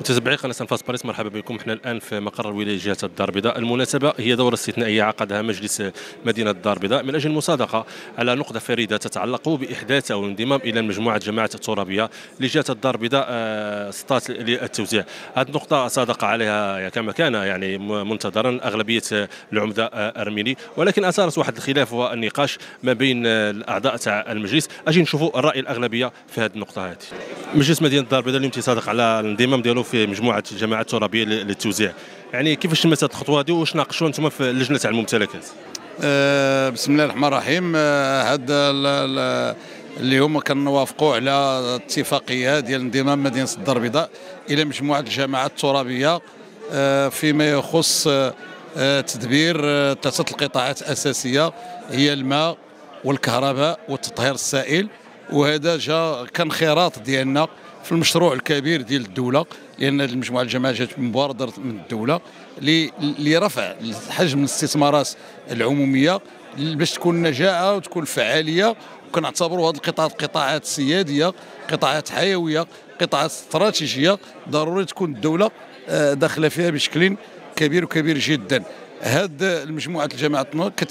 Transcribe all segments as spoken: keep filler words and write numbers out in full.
متابعي قناة أنفاس باريس، مرحبا بكم. احنا الآن في مقر ولاية جهة الدار البيضاء. المناسبة هي دورة استثنائية عقدها مجلس مدينة الدار البيضاء من أجل المصادقة على نقطة فريدة تتعلق بإحداث أو الانضمام إلى مجموعة جماعة الترابية لجهة الدار البيضاء سطات للتوزيع. هذه النقطة صادق عليها كما كان يعني منتظرا أغلبية العمدة أرميني، ولكن أثارت واحد الخلاف والنقاش ما بين الأعضاء تاع المجلس. أجي نشوفوا الرأي الأغلبية في هذه النقطة هذه. مجلس مدينة الدار البيضاء اليوم تصادق على الانضمام ديالو في مجموعه جماعات ترابيه للتوزيع، يعني كيفاش تمت هذه الخطوه هذه واش ناقشوا انتم في اللجنه تاع الممتلكات؟ أه بسم الله الرحمن الرحيم. هذا أه اللي هما كنوافقوا على اتفاقيه ديال انضمام مدينه الدار البيضاء الى مجموعه الجماعات الترابيه أه فيما يخص أه تدبير ثلاثه القطاعات الاساسيه هي الماء والكهرباء والتطهير السائل. وهذا جا كان خراط ديالنا في المشروع الكبير ديال الدوله، لان هذه المجموعه الجماعيه جات بمبادره من الدوله لرفع حجم الاستثمارات العموميه باش تكون نجاعه وتكون فعاليه. وكنعتبروا هذه القطاعات قطاعات سياديه، قطاعات حيويه، قطاعات استراتيجيه ضروري تكون الدوله داخله فيها بشكل كبير وكبير جدا. هذه المجموعه الجماعات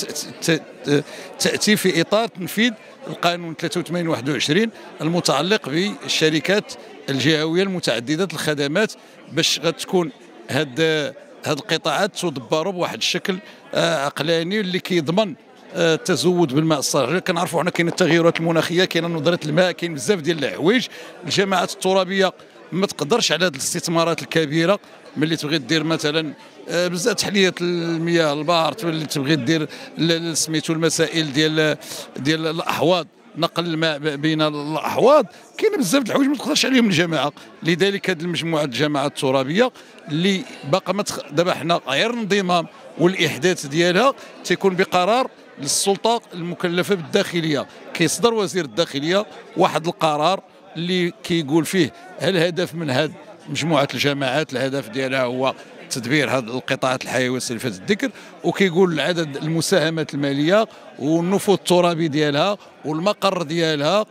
تاتي في اطار تنفيذ القانون ثلاثة وثمانين واحد وعشرين المتعلق بالشركات الجهويه المتعدده الخدمات، باش غتكون هاد هاد القطاعات تدبروا بواحد الشكل عقلاني اللي كيضمن التزود بالماء الصالح. كنعرفوا حنا كاين التغيرات المناخيه، كاين نظره الماء، كاين بزاف ديال الحوايج. الجماعات الترابيه ما تقدرش على هذه الاستثمارات الكبيره، ملي تبغي دير مثلا بزاف تحليه المياه البحر، تولي تبغي دير سميتو المسائل ديال ديال الاحواض، نقل الماء بين الاحواض، كاين بزاف د الحوايج ما تقدرش عليهم الجماعه. لذلك هذه المجموعه الجماعات الترابيه اللي باقا ما دابا حنا غير الانضمام والاحداث ديالها تيكون بقرار للسلطه المكلفه بالداخليه. كيصدر وزير الداخليه واحد القرار اللي كيقول فيه هل الهدف من هذه مجموعه الجماعات الهدف ديالها هو تدبير هذه القطاعات الحيويه سلفة الذكر، وكيقول العدد المساهمات الماليه والنفوذ الترابي ديالها والمقر ديالها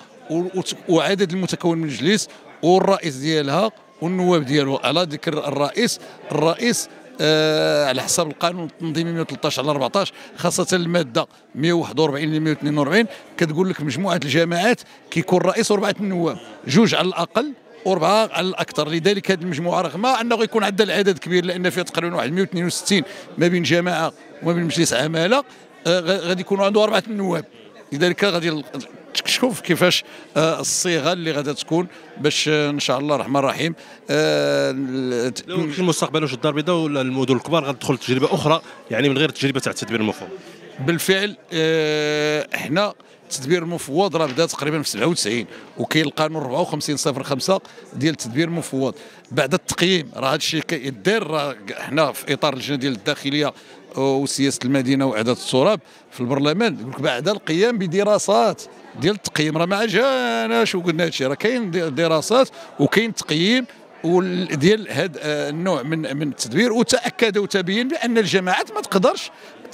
وعدد المتكون من المجلس والرئيس ديالها والنواب ديالو. على ذكر الرئيس، الرئيس آه على حسب القانون التنظيمي مئة وثلاثة عشر على أربعطاش، خاصة المادة مئة وواحد وأربعين ل مئة واثنين وأربعين كتقول لك مجموعة الجماعات كيكون رئيس وأربعة النواب، جوج على الأقل وأربعة على الأكثر. لذلك هذه المجموعة رغم أنه يكون عندها العدد كبير، لأن فيها تقريبا واحد مئة واثنين وستين ما بين جماعة وما بين مجلس عمالة، آه غادي يكونوا عنده أربعة النواب. لذلك غادي تشوف كيفاش آه الصيغه اللي غادا تكون باش آه ان شاء الله الرحمن الرحيم آه في المستقبل واش الدار البيضاء ولا المدن الكبار غتدخل تجربه اخرى يعني من غير التجربه تاع التدبير المفوض؟ بالفعل آه احنا التدبير المفوض راه بدا تقريبا في سبعة وتسعين، وكاين القانون أربعة وخمسين صفر خمسة ديال التدبير المفوض. بعد التقييم راه هذا الشيء كيدار، راه احنا في اطار اللجنه ديال الداخليه وسياسه المدينه واعداد التراب في البرلمان، يقول لك بعد القيام بدراسات ديال التقييم، راه ما جاناش وقلنا هادشي، راه كاين دراسات وكاين تقييم ديال هذا النوع من من التدبير، وتاكد وتبين بان الجماعات ما تقدرش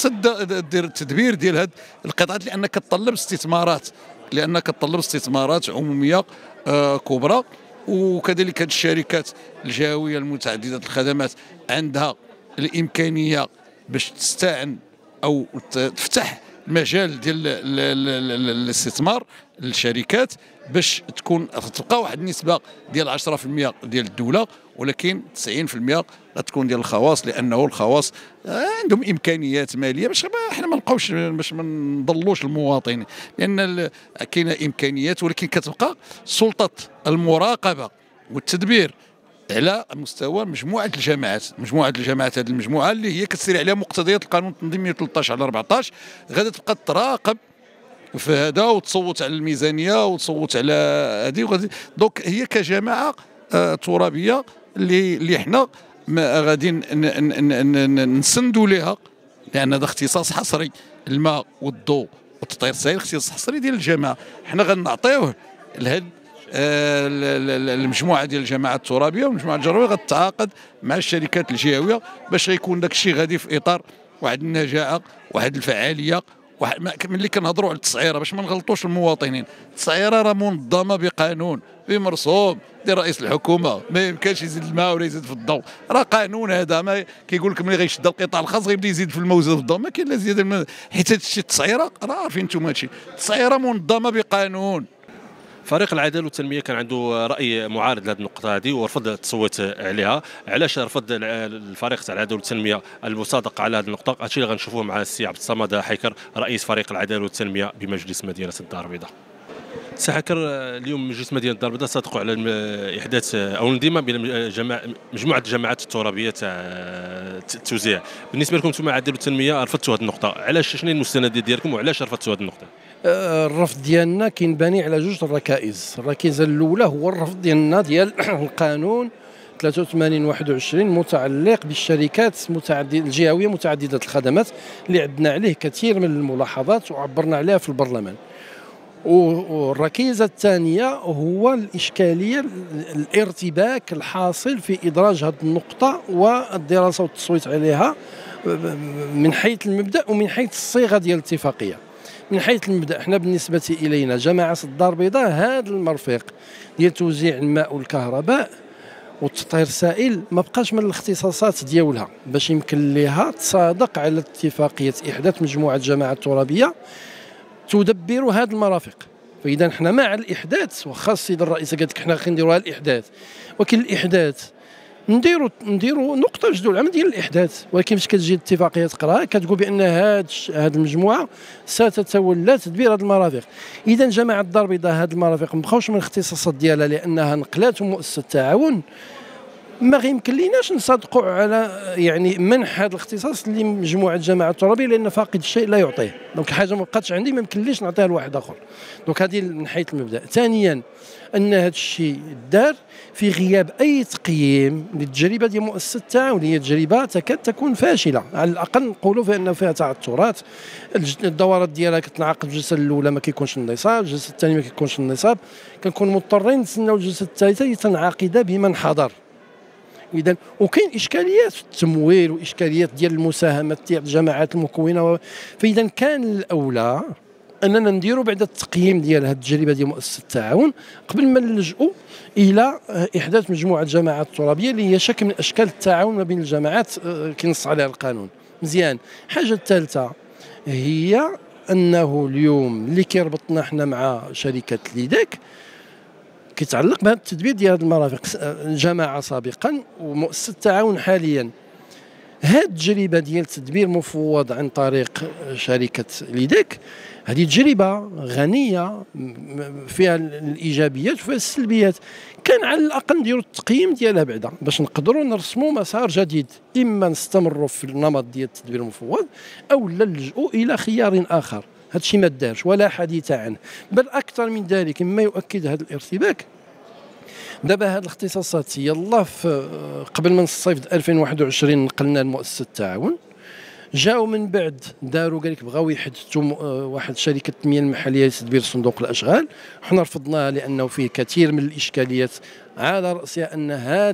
دير التدبير ديال هذه القطاعات، لان كتطلب استثمارات لان كتطلب استثمارات عموميه كبرى. وكذلك هذه الشركات الجهويه المتعدده الخدمات عندها الامكانيه باش تستعن او تفتح مجال ديال الاستثمار للشركات باش تكون تبقى واحد النسبه ديال عشرة في المئة ديال الدوله، ولكن تسعين في المئة غتكون ديال الخواص، لانه الخواص عندهم امكانيات ماليه باش احنا ما نبقاوش باش ما نضلوش المواطنين، لان كاينه امكانيات، ولكن كتبقى سلطه المراقبه والتدبير على مستوى مجموعه الجماعات. مجموعه الجماعات هذه المجموعه اللي هي كتسير عليها مقتضيات القانون التنظيمي مئة وثلاثة عشر على أربعطاش غادا تبقى تراقب في هذا وتصوت على الميزانيه وتصوت على هذه وغادي. دونك هي كجماعه آه ترابيه اللي اللي حنا غادي نسندوا لها، لان هذا اختصاص حصري، الماء والضوء والتطهير السائل اختصاص حصري ديال الجماعه. حنا غنعطيوه لهاد آه المجموعه ديال الجماعات الترابيه، والمجموعه الجربيه غتتعاقد مع الشركات الجهويه باش غيكون داك الشيء غادي في اطار واحد النجاعه، واحد الفعاليه، ملي كنهضروا على التسعيره باش ما نغلطوش المواطنين، التسعيره راه منظمه بقانون بمرسوم ديال رئيس الحكومه، ما يمكنش يزيد الماء ولا يزيد في الضوء، راه قانون هذا. ما كيقول لك ملي غيشد القطاع الخاص غيبدا يزيد في الماء ويزيد في الضوء، ما كاين لا زياده. حيت هذا الشيء التسعيره راه عارفين انتم هذا الشيء، التسعيره منظمه بقانون. فريق العداله والتنميه كان عنده راي معارض لهذه النقطه هذه ورفض التصويت عليها. علاش رفض الفريق تاع العداله والتنميه المصادقه على هذه النقطه؟ هادشي اللي غنشوفوه مع السي عبد الصمد حيكر رئيس فريق العداله والتنميه بمجلس مدينه الدار البيضاء. سي حيكر، اليوم مجلس مدينه الدار البيضاء صادقوا على احداث او الانضمام بين جماعه مجموعه الجماعات الترابيه تاع التوزيع. بالنسبه لكم انتم العداله والتنميه رفضتوا هذه النقطه، علاش؟ شنو المستندات ديالكم وعلاش رفضتوا هذه النقطه؟ الرفض ديالنا كينبني على جوج الركائز. الركيزه الاولى هو الرفض ديالنا ديال القانون ثلاثة وثمانين واحد وعشرين متعلق بالشركات متعدده الجهويه متعدده الخدمات، اللي عندنا عليه كثير من الملاحظات وعبرنا عليها في البرلمان. والركيزه الثانيه هو الاشكاليه الارتباك الحاصل في ادراج هذه النقطه والدراسه والتصويت عليها من حيث المبدا ومن حيث الصيغه ديال الاتفاقيه. من حيث المبدا، احنا بالنسبه الينا جماعه الدار البيضاء هذا المرفق ديال توزيع الماء والكهرباء والتطهير السائل ما بقاش من الاختصاصات ديالها باش يمكن لها تصادق على اتفاقيه احداث مجموعه جماعات ترابيه تدبر هذه المرافق. فاذا احنا مع الاحداث، واخا السيد الرئيس قال لك احنا غنديروها الاحداث، ولكن الاحداث نديروا نديروا نقطه جدول العمل ديال الاحداث. ولكن فاش كتجي الاتفاقيه تقراها كتقول بان هذه هذه المجموعه ستتولى تدبير هذه المرافق. اذا جماعه الدار البيضاء هذه المرافق ما بقاوش من الاختصاصات ديالها لانها نقلات مؤسسه التعاون، ما غيمكن ليناش نصادقوا على يعني منح هذا الاختصاص لمجموعه جماعه الترابيه، لان فاقد الشيء لا يعطيه. دونك حاجه ما بقاتش عندي ما يمكنليش نعطيها لواحد اخر. دونك هذه من حيث المبدا. ثانيا ان هذا الشيء دار في غياب اي تقييم للتجربه ديال مؤسسه التعاون، هي تجربه تكاد تكون فاشله، على الاقل نقولوا فان فيها تعثرات. الدورات ديالها كتنعقد الجلسه الاولى ما كيكونش النصاب، الجلسه الثانيه ما كيكونش النصاب، كنكون مضطرين نتسناو الجلسه الثالثه لتنعقد بمن حضر. اذا وكاين اشكاليات في التمويل واشكاليات ديال المساهمات ديال الجماعات المكونه. فاذا كان الاولى اننا نديروا بعد التقييم ديال هذه التجربه ديال مؤسسه التعاون قبل ما نلجؤوا الى احداث مجموعه جماعات ترابيه اللي هي شكل من اشكال التعاون ما بين الجماعات كينص عليها القانون. مزيان. الحاجه الثالثه هي انه اليوم اللي كيربطنا حنا مع شركه ليداك كيتعلق بهذا التدبير ديال هذه المرافق. الجماعه سابقا ومؤسسه التعاون حاليا، هذه التجربه ديال التدبير مفوض عن طريق شركه ليداك، هذه تجربه غنيه فيها الايجابيات وفيها السلبيات. كان على الاقل نديروا التقييم ديالها بعدا باش نقدروا نرسموا مسار جديد، اما نستمروا في النمط ديال التدبير المفوض او لا نلجؤوا الى خيار اخر. هذا الشيء ما دارش ولا حديث عنه، بل اكثر من ذلك مما يؤكد هذا الارتباك. دابا هذه الاختصاصات يلا في قبل من الصيف ألفين وواحد وعشرين نقلنا لمؤسسه التعاون، جاوا من بعد داروا قال لك بغاو يحدثوا واحد شركه التنميه المحليه لتدبير صندوق الاشغال. حنا رفضناها لانه فيه كثير من الاشكاليات، على راسها ان هذه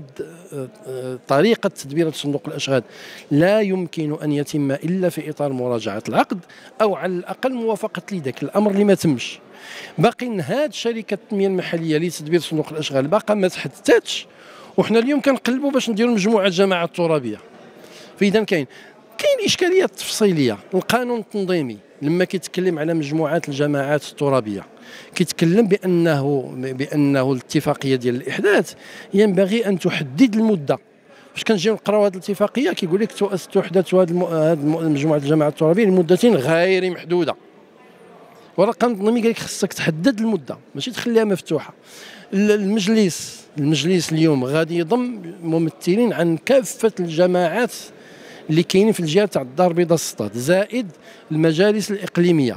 طريقه تدبير صندوق الاشغال لا يمكن ان يتم الا في اطار مراجعه العقد او على الاقل موافقه لذاك الامر اللي ما تمش. باقي هذه شركه التنميه المحليه لتدبير صندوق الاشغال باقا ما تحدثتش، وحنا اليوم كنقلبوا باش نديروا مجموعه جماعات ترابيه. فاذا كاين كاين اشكاليات تفصيليه. القانون التنظيمي لما كيتكلم على مجموعات الجماعات الترابيه كيتكلم بانه بانه الاتفاقيه ديال الاحداث ينبغي ان تحدد المده. فاش كنجيو نقراو هذه الاتفاقيه كيقول لك تحدث هذه مجموعه الجماعات الترابيه لمده غير محدوده. والقانون التنظيمي قال لك خصك تحدد المده ماشي تخليها مفتوحه. المجلس المجلس اليوم غادي يضم ممثلين عن كافه الجماعات اللي كاينين في الجهه تاع الدار البيضاء السطات، زائد المجالس الاقليميه.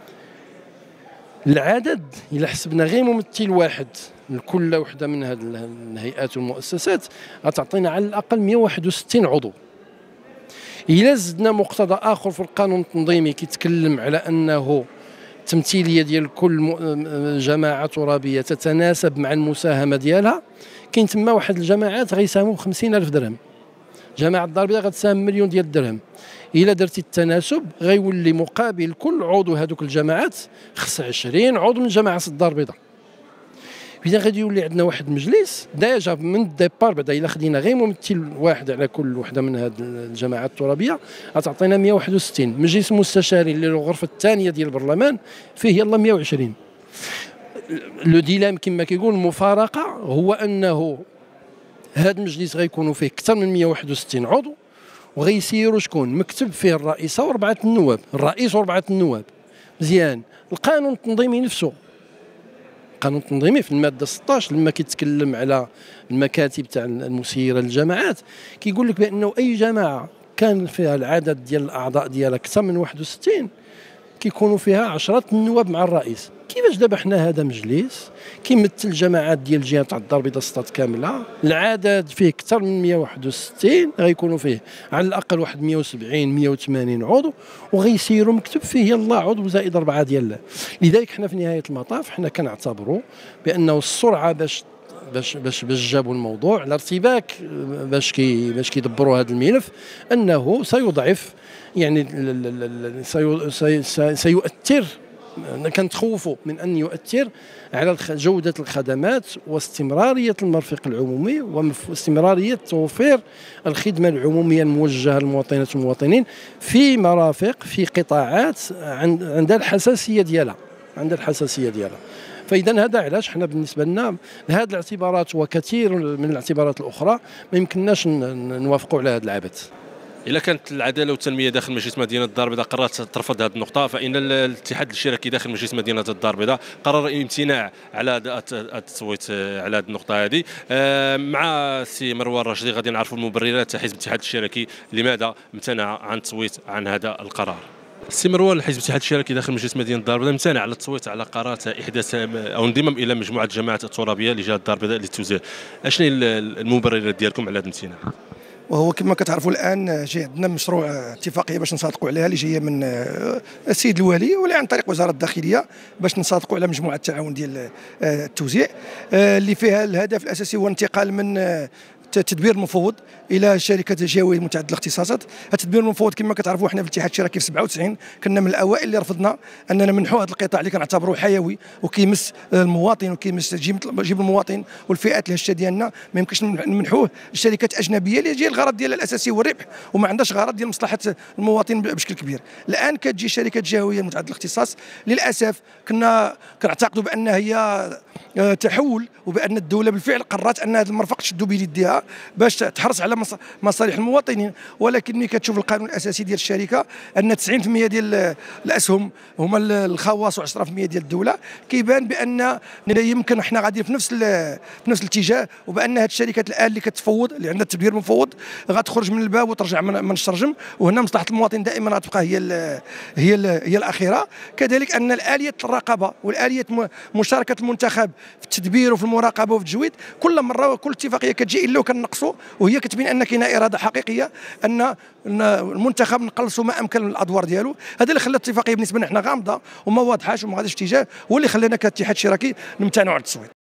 العدد الا حسبنا غير ممثل واحد لكل وحده من هذه الهيئات والمؤسسات غتعطينا على الاقل مئة وواحد وستين عضو. الا زدنا مقتضى اخر في القانون التنظيمي كيتكلم على انه التمثيليه ديال كل جماعه ترابيه تتناسب مع المساهمه ديالها، كاين تما واحد الجماعات غيساهموا ب خمسين ألف درهم، جماعه الدار البيضاء غتساهم مليون ديال الدرهم. الا درتي التناسب غيولي مقابل كل عضو هذوك الجماعات خص عشرين عضو من جماعه الدار البيضاء. اذا غادي يولي عندنا واحد المجلس ديجا من الديبار بعدا الا خدينا غير ممثل واحد على كل وحده من هذه الجماعات الترابيه غتعطينا مئة وواحد وستين. مجلس مستشاري اللي له الغرفه الثانيه ديال البرلمان فيه يلا مئة وعشرين. لو ديلام كما كيقول المفارقه هو انه هذا المجلس غيكونوا فيه اكثر من مئة وواحد وستين عضو وغيسيروا شكون مكتب فيه الرئيسه واربعه النواب، الرئيس واربعه النواب. مزيان. القانون التنظيمي نفسه، القانون التنظيمي في الماده ستطاش لما كيتكلم على المكاتب تاع المسيره للجماعات كيقول لك بانه اي جماعه كان فيها العدد ديال الاعضاء ديالها اكثر من واحد وستين كيكونوا فيها عشرة النواب مع الرئيس. كيفاش دابا حنا هذا مجلس كيمثل الجماعات ديال الجهه تاع الدار البيضاء السطات كامله، العدد فيه اكثر من مئة وواحد وستين غيكونوا فيه على الاقل واحد مئة وسبعين مئة وثمانين عضو وغيسيروا مكتوب فيه يلا عضو زائد اربعه ديال. لذلك حنا في نهايه المطاف حنا كنعتبروا بانه السرعه باش باش باش باش جابوا الموضوع الارتباك باش كي باش كيدبروا هذا الملف انه سيضعف يعني سيؤثر كنتخوفوا من ان يؤثر على جوده الخدمات واستمراريه المرفق العمومي واستمراريه توفير الخدمه العموميه الموجهه للمواطنات والمواطنين في مرافق في قطاعات عندها الحساسيه ديالها عندها الحساسيه ديالها. فاذا هذا علاش حنا بالنسبه لنا هذه الاعتبارات وكثير من الاعتبارات الاخرى ما يمكنناش نوافقوا على هذا العبث. إذا كانت العدالة والتنمية داخل مجلس مدينة الدار البيضاء قررت ترفض هذه النقطة، فإن الاتحاد الاشتراكي داخل مجلس مدينة الدار البيضاء قرر الامتناع على التصويت على هذه النقطة هذه. مع السي مروان الراشدي غادي نعرفوا المبررات تاع حزب الاتحاد الاشتراكي لماذا امتنع عن التصويت عن هذا القرار. السي مروان، الحزب الاتحاد الاشتراكي داخل مجلس مدينة الدار البيضاء امتنع على التصويت على قرار احداث او انضمام الى مجموعة الجماعات الترابية لجهة الدار البيضاء للتوزيع. اشنو المبررات ديالكم على هذا الامتناع؟ وهو كما كتعرفوا الان جاي عندنا مشروع اتفاقيه باش نصادقوا عليها اللي جايه من السيد الوالي ولا عن طريق وزاره الداخليه باش نصادقوا على مجموعه التعاون ديال التوزيع اللي فيها الهدف الاساسي هو الانتقال من تدبير المفوض الى شركه جهويه متعدده الاختصاصات. التدبير المفوض كما كتعرفوا حنا في الاتحاد الاشتراكي في سبعة وتسعين كنا من الاوائل اللي رفضنا اننا نمنحوا هذا القطاع اللي كنعتبروه حيوي وكيمس المواطن وكيمس جيب المواطن والفئات الهشه ديالنا، ما يمكنش نمنحوه لشركات اجنبيه اللي جاي الغرض ديالها الاساسي هو الربح وما عندهاش غرض ديال مصلحه المواطن بشكل كبير. الان كتجي شركه جهويه متعدده الاختصاص للاسف كنا كنعتقدوا بان هي تحول وبان الدوله بالفعل قررت ان هذا المرفق تشدوا بيديها باش تحرص على مصالح المواطنين، ولكن ملي كتشوف القانون الاساسي ديال الشركه ان تسعين بالمئة ديال الاسهم هما الخواص وعشرة بالمئة ديال الدوله، كيبان بان يمكن حنا غاديين في نفس في نفس الاتجاه وبان هذه الشركات الان اللي كتفوض اللي عندها التدبير المفوض غتخرج من الباب وترجع من الشرجم، وهنا مصلحه المواطن دائما غتبقى هي ال هي ال هي الاخيره. كذلك ان الاليه الرقابه والاليه مشاركه المنتخب في التدبير وفي المراقبه وفي التجويد كل مره وكل اتفاقيه كتجي الا وكنقصوا وهي كتبين ان كاينه اراده حقيقيه ان المنتخب نقلصوا ما امكن من الادوار ديالو. هذا اللي خلى الاتفاقيه بالنسبه لنا حنا غامضه وما واضحاش وما غاديش في اتجاه، هو اللي خلانا كاتحاد اشتراكي نمتنعوا على التصويت.